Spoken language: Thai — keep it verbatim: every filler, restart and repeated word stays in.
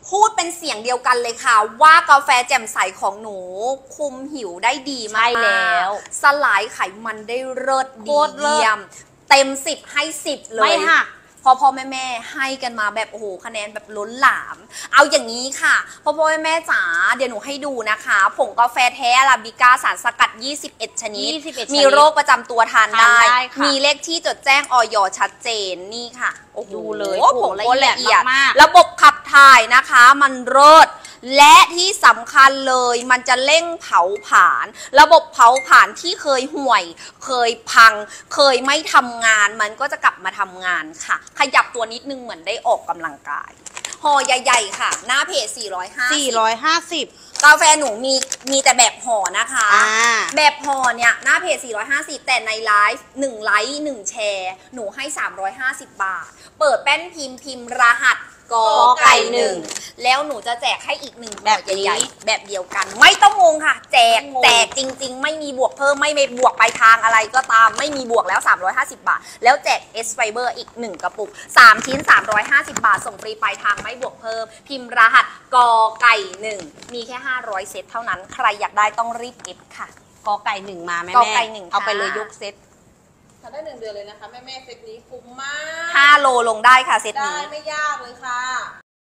พูดเป็นเสียงเดียวกันเลยค่ะว่ากาแฟแจ่มใสของหนูคุมหิวได้ดีมากแล้วสลายไขมันได้เลิศดีเยี่ยมเต็มสิบให้สิบเลยไม่หักพ่อพ่อแม่แม่ให้กันมาแบบโอ้โหคะแนนแบบล้นหลามเอาอย่างนี้ค่ะพ่อพ่อแม่แม่จ๋าเดี๋ยวหนูให้ดูนะคะผงกาแฟแท้อาราบิก้าสารสกัดยี่สิบเอ็ดชนิดมีโรคประจำตัวทานได้มีเลขที่จดแจ้งอย.ชัดเจนนี่ค่ะโอ้โหดูเลยผงละเอียดระบบขับถ่ายนะคะมันเลิศและที่สำคัญเลยมันจะเร่งเผาผลาญระบบเผาผลาญที่เคยห่วยเคยพังเคยไม่ทำงานมันก็จะกลับมาทำงานค่ะขยับตัวนิดนึงเหมือนได้ออกกำลังกายห่อใหญ่ๆค่ะหน้าเพจสี่ร้อยห้าสิบสี่ร้อยห้าสิบกาแฟหนูมีมีแต่แบบห่อนะคะแบบห่อเนี่ยหน้าเพจสี่ร้อยห้าสิบแต่ในไลฟ์หนึ่งไลค์หนึ่งแชร์หนูให้สามร้อยห้าสิบบาทเปิดแป้นพิมพ์พิมพ์รหัสกอไก่หนึ่งแล้วหนูจะแจกให้อีกหนึ่งแบบใหญ่ๆแบบเดียวกันไม่ต้องงงค่ะแจกแจกจริงๆไม่มีบวกเพิ่มไม่มีบวกไปทางอะไรก็ตามไม่มีบวกแล้วสามร้อยห้าสิบบาทแล้วแจก S Fiber อีกหนึ่งกระปุกสามชิ้นสามร้อยห้าสิบบาทส่งฟรีปลายทางไม่บวกเพิ่มพิมพ์รหัสกอไก่หนึ่งมีแค่ห้าร้อยเซตเท่านั้นใครอยากได้ต้องรีบเอฟค่ะกอไก่หนึ่งมาแม่กอไก่หนึ่งเอาไปเลยยกเซตทำได้หนึ่งเดือนเลยนะคะแม่แม่เซตนี้คุ้มมากห้าโลลงได้ค่ะเซตนี้ได้ไม่ยากเลยค่ะ